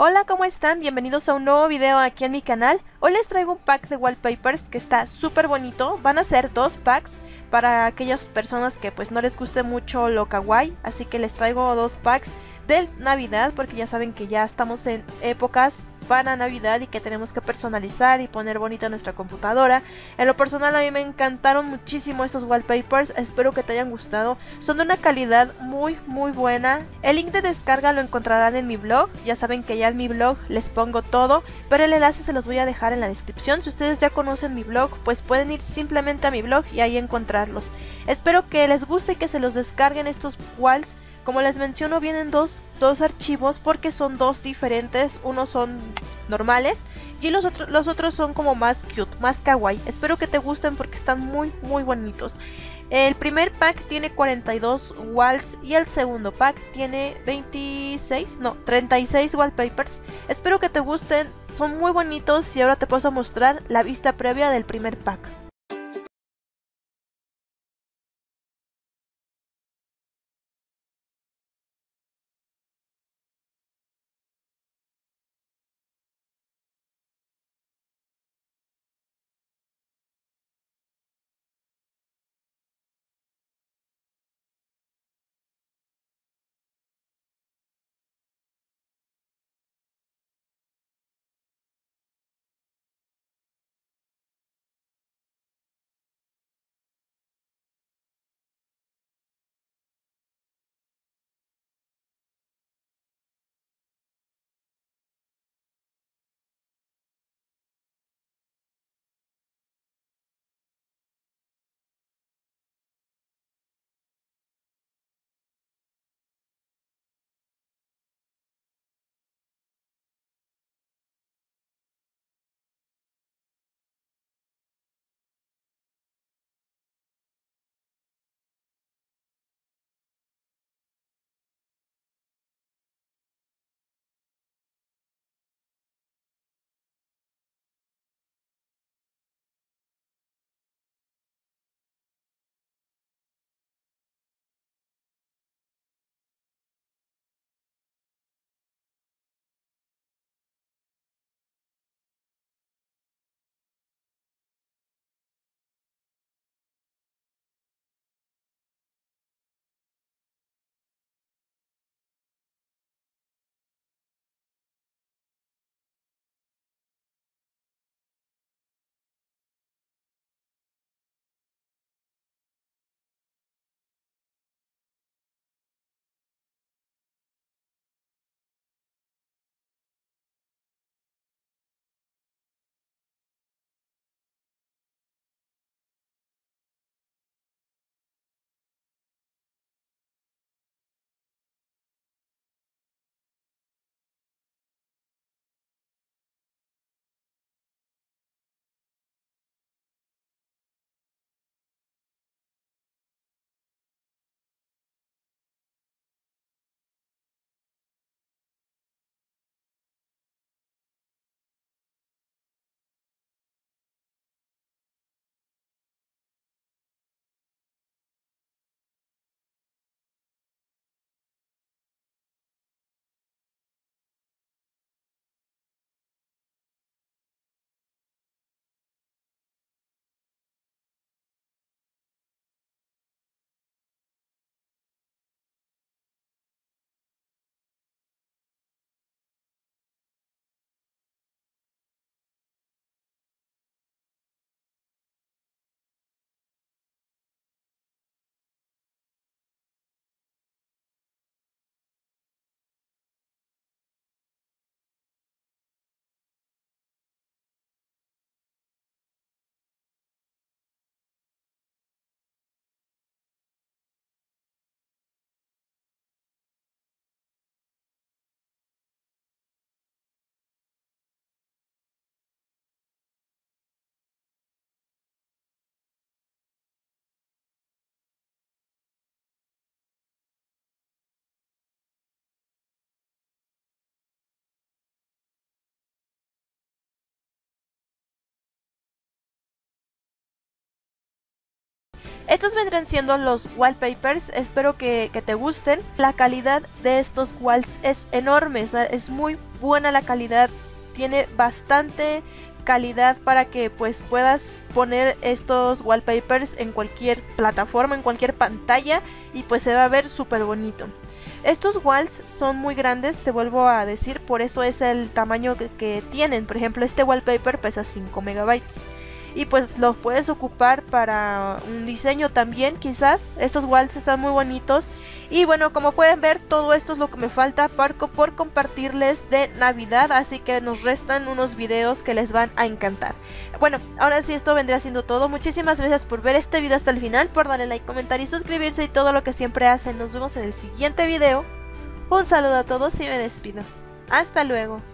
Hola, ¿cómo están? Bienvenidos a un nuevo video aquí en mi canal. Hoy les traigo un pack de wallpapers que está súper bonito. Van a ser dos packs para aquellas personas que pues no les guste mucho lo kawaii. Así que les traigo dos packs de Navidad porque ya saben que ya estamos en épocas para Navidad y que tenemos que personalizar y poner bonita nuestra computadora. En lo personal a mí me encantaron muchísimo estos wallpapers, espero que te hayan gustado, son de una calidad muy buena. El link de descarga lo encontrarán en mi blog, ya saben que ya en mi blog les pongo todo, pero el enlace se los voy a dejar en la descripción. Si ustedes ya conocen mi blog, pues pueden ir simplemente a mi blog y ahí encontrarlos. Espero que les guste y que se los descarguen estos walls. Como les menciono, vienen dos archivos porque son dos diferentes. Unos son normales y los otros son como más cute, más kawaii. Espero que te gusten porque están muy bonitos. El primer pack tiene 42 walls y el segundo pack tiene 36 wallpapers. Espero que te gusten, son muy bonitos y ahora te paso a mostrar la vista previa del primer pack. Estos vendrán siendo los wallpapers, espero que te gusten. La calidad de estos walls es enorme, es muy buena la calidad, tiene bastante calidad para que pues puedas poner estos wallpapers en cualquier plataforma, en cualquier pantalla, y pues se va a ver súper bonito. Estos walls son muy grandes, te vuelvo a decir, por eso es el tamaño que tienen. Por ejemplo, este wallpaper pesa 5 megabytes. Y pues los puedes ocupar para un diseño también, quizás. Estos walls están muy bonitos. Y bueno, como pueden ver, todo esto es lo que me falta por compartirles de Navidad. Así que nos restan unos videos que les van a encantar. Bueno, ahora sí, esto vendría siendo todo. Muchísimas gracias por ver este video hasta el final, por darle like, comentar y suscribirse y todo lo que siempre hacen. Nos vemos en el siguiente video. Un saludo a todos y me despido. Hasta luego.